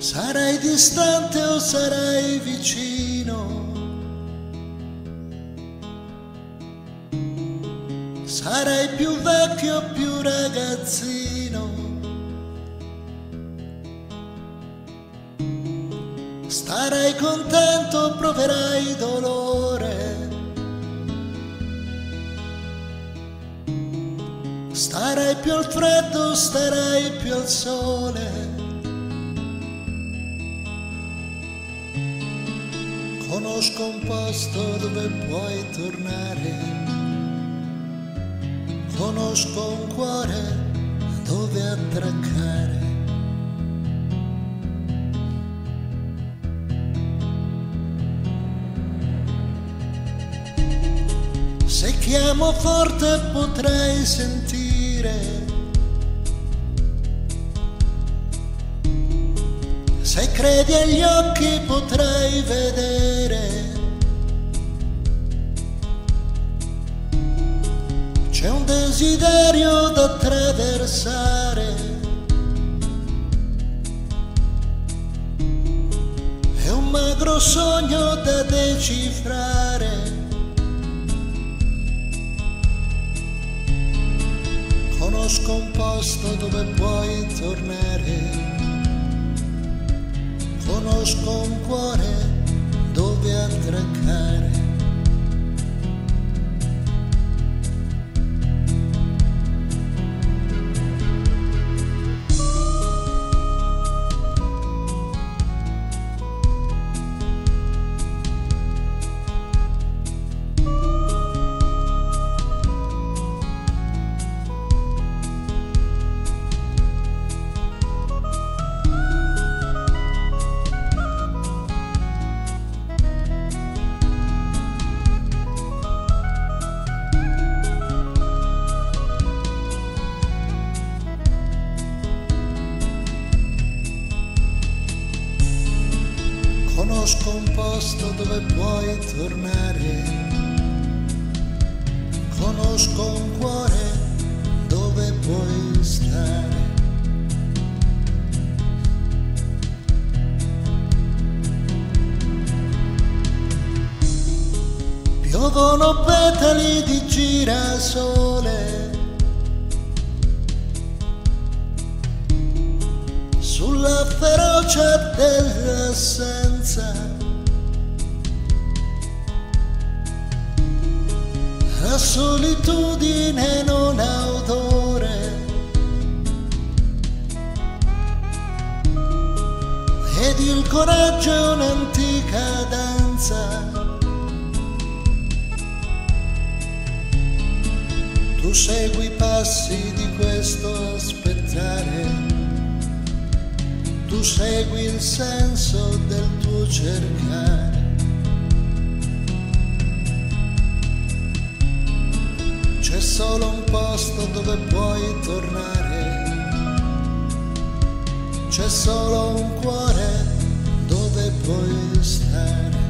Sarai distante o sarai vicino, sarai più vecchio o più ragazzino, starai contento o proverai dolore, starai più al freddo o starai più al sole. Conosco un posto dove puoi tornare, conosco un cuore dove attraccare. Se chiamo forte potrai sentire, se credi agli occhi potrai vedere. C'è un desiderio da attraversare, è un magro sogno da decifrare. Conosco un posto dove puoi tornare, conosco un cuore dove attraccare. Conosco un posto dove puoi tornare, conosco un cuore dove puoi stare. Piovono petali di girasole sulla ferocia dell'assenza. La solitudine non ha odore ed il coraggio è un'antica danza. Tu segui i passi di questo aspettare, tu segui il senso del tuo cercare. C'è solo un posto dove puoi tornare, c'è solo un cuore dove puoi stare.